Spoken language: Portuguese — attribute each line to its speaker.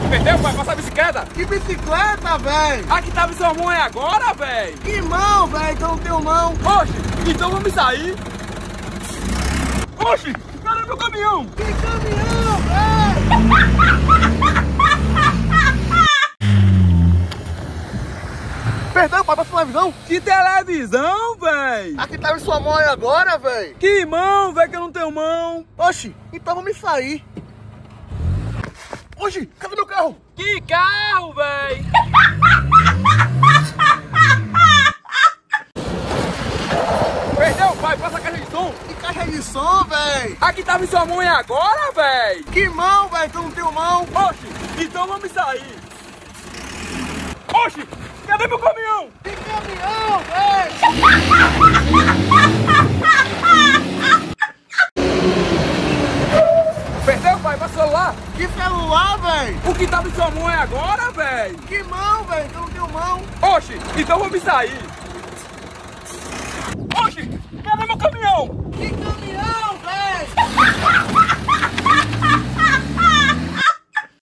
Speaker 1: Perdeu, pai? Passa a bicicleta.
Speaker 2: Que bicicleta, velho?
Speaker 1: Aqui tava em sua mão é agora, velho.
Speaker 2: Que mão, velho? Que eu não tenho mão.
Speaker 1: Oxe, então vamos sair. Oxe, cadê meu caminhão?
Speaker 2: Que caminhão, velho? Perdão, pai, passa televisão.
Speaker 1: Que televisão, velho?
Speaker 2: Aqui tava em sua mão aí agora, velho.
Speaker 1: Que mão, velho, que eu não tenho mão.
Speaker 2: Oxi, então vamos sair. Oxi, cadê meu carro?
Speaker 1: Que carro, velho? Perdeu, pai, passa a caixa de som.
Speaker 2: Que caixa de som, velho?
Speaker 1: Aqui tava em sua mão é agora, velho.
Speaker 2: Que mão, velho? Que eu não tenho mão.
Speaker 1: Oxe, então vamos sair. Oxe, cadê meu caminhão?
Speaker 2: Que caminhão, velho?
Speaker 1: Perdeu, pai, passa o celular.
Speaker 2: Que celular, velho?
Speaker 1: O que tava em sua mão é agora, velho.
Speaker 2: Que mão, velho? Que eu não tenho mão.
Speaker 1: Oxe, então vamos sair. Oxe, cadê meu